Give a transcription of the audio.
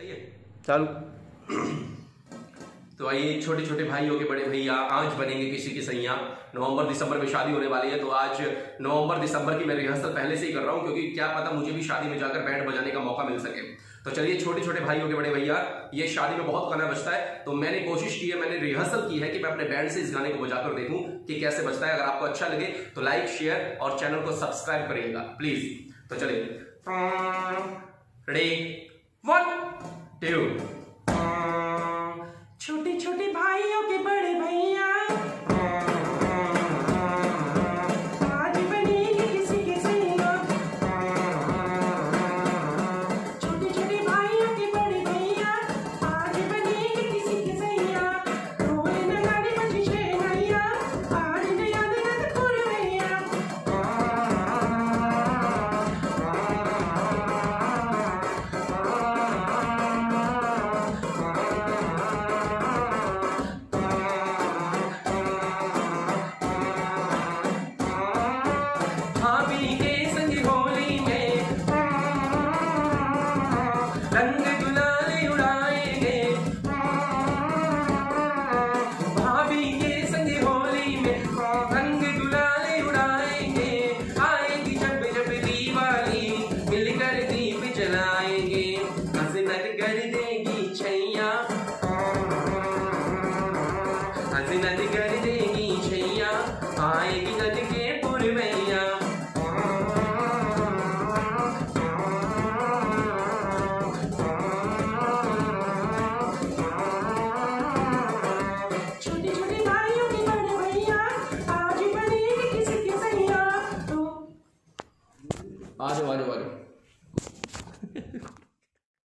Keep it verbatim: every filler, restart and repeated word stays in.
सही है, चालू। तो आइए, छोटे छोटे भाई हो के बड़े भैया, आज बनेंगे किसी की सैया। नवंबर दिसंबर में शादी होने वाली है, तो आज नवंबर दिसंबर की मैं रिहर्सल पहले से ही कर रहा हूं, क्योंकि क्या पता मुझे भी शादी में जाकर बैंड बजाने का मौका मिल सके। तो चलिए, छोटे छोटे भाई हो के बड़े भैया, ये शादी में बहुत गाना बजता है, तो मैंने कोशिश की है, मैंने रिहर्सल की है कि मैं अपने बैंड से इस गाने को बजाकर देखूं कि कैसे बजता है। अगर आपको अच्छा लगे तो लाइक, शेयर और चैनल को सब्सक्राइब करिएगा प्लीज। तो चलिए, रेडी, वन टू। छोटे छोटे भाइयों के बड़े भैया, आज बनेगी किसी के सैया। छोटे छोटे भाइयों के बड़े भैया, आज बनेगी किसी के सैया। रोए न गाने बजी शहनाइया, आज नया दिन पूरे भैया। भाभी के संग होली में रंग